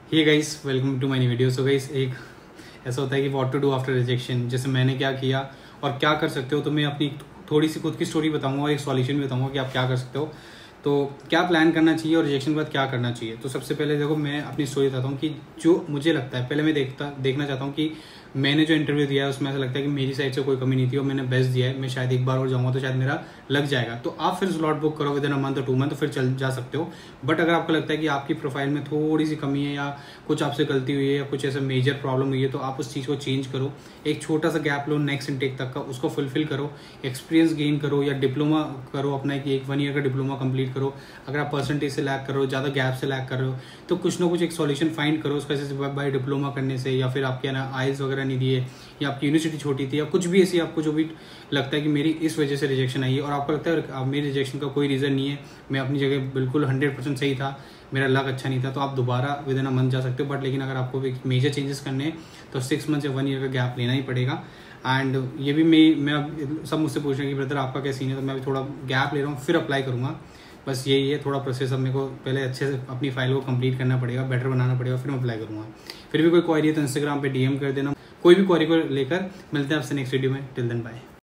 Hey guys, welcome to my new video. So guys, एक ऐसा होता है कि what to do after rejection, जैसे मैंने क्या किया और क्या कर सकते हो। तो मैं अपनी थोड़ी सी खुद की स्टोरी बताऊंगा और एक सॉल्यूशन भी बताऊंगा कि आप क्या कर सकते हो। तो क्या प्लान करना चाहिए और रिजेक्शन के बाद क्या करना चाहिए। तो सबसे पहले देखो, मैं अपनी स्टोरी बताता हूँ कि जो मुझे लगता है, पहले मैं देखना चाहता हूँ कि मैंने जो इंटरव्यू दिया है उसमें ऐसा लगता है कि मेरी साइड से कोई कमी नहीं थी और मैंने बेस्ट दिया है। मैं शायद एक बार और जाऊँगा तो शायद मेरा लग जाएगा। तो आप फिर स्लॉट बुक करो विदिन अ मंथ और 2 मंथ, तो फिर चल जा सकते हो। बट अगर आपको लगता है कि आपकी प्रोफाइल में थोड़ी सी कमी है या कुछ आपसे गलती हुई है या कुछ ऐसा मेजर प्रॉब्लम हुई है, तो आप उस चीज़ को चेंज करो। एक छोटा सा गैप लो नेक्स्ट इनटेक तक का, उसको फुलफिल करो, एक्सपीरियंस गेन करो या डिप्लोमा करो अपना, कि एक 1 ईयर का डिप्लोमा कंप्लीट करो। अगर आप परसेंटेज से लैक कर रहे हो, ज़्यादा गैप से लैक कर रहे हो, तो कुछ ना कुछ एक सॉल्यूशन फाइंड करो उसका, जैसे बाय डिप्लोमा करने से, या फिर आपके ना आइल्स वगैरह नहीं दिए, या आपकी यूनिवर्सिटी छोटी थी, या कुछ भी ऐसी आपको जो भी लगता है कि मेरी इस वजह से रिजेक्शन आई है और आपको लगता है मेरी रिजेक्शन का कोई रीज़न नहीं है, मैं अपनी जगह बिल्कुल 100% सही था, मेरा लक अच्छा नहीं था, तो आप दोबारा विद इन अ मंथ जा सकते हो। बट लेकिन अगर आपको एक मेजर चेंजेस करने हैं तो 6 मंथ या 1 ईयर का गैप लेना ही पड़ेगा। एंड ये भी मैं अब सब मुझसे पूछ रहे हैं कि ब्रदर आपका क्या सीन है, तो मैं भी थोड़ा गैप ले रहा हूँ, फिर अप्लाई करूँगा। बस यही है थोड़ा प्रोसेस। अब मेरे को पहले अच्छे से अपनी फाइल को कंप्लीट करना पड़ेगा, बेटर बनाना पड़ेगा, फिर मैं अप्लाई करूँगा। फिर भी कोई क्वेरी है तो इंस्टाग्राम पे DM कर देना। कोई भी क्वेरी को लेकर मिलते हैं आपसे नेक्स्ट वीडियो में। Till then bye.